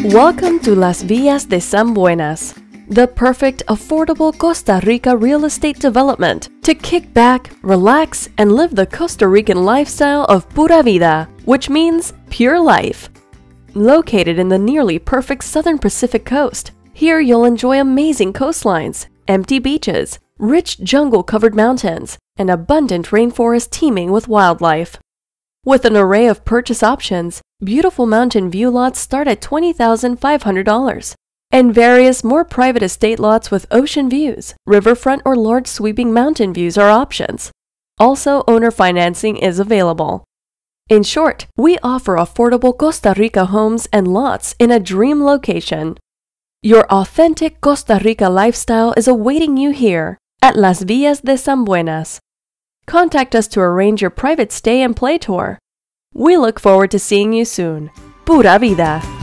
Welcome to Las Villas de San Buenas, the perfect, affordable Costa Rica real estate development to kick back, relax, and live the Costa Rican lifestyle of pura vida, which means pure life. Located in the nearly perfect southern Pacific coast, here you'll enjoy amazing coastlines, empty beaches, rich jungle-covered mountains, and abundant rainforest teeming with wildlife. With an array of purchase options, beautiful mountain view lots start at $20,500, and various more private estate lots with ocean views, riverfront or large sweeping mountain views are options. Also, owner financing is available. In short, we offer affordable Costa Rica homes and lots in a dream location. Your authentic Costa Rica lifestyle is awaiting you here at Las Villas de San Buenas. Contact us to arrange your private stay and play tour. We look forward to seeing you soon. Pura vida!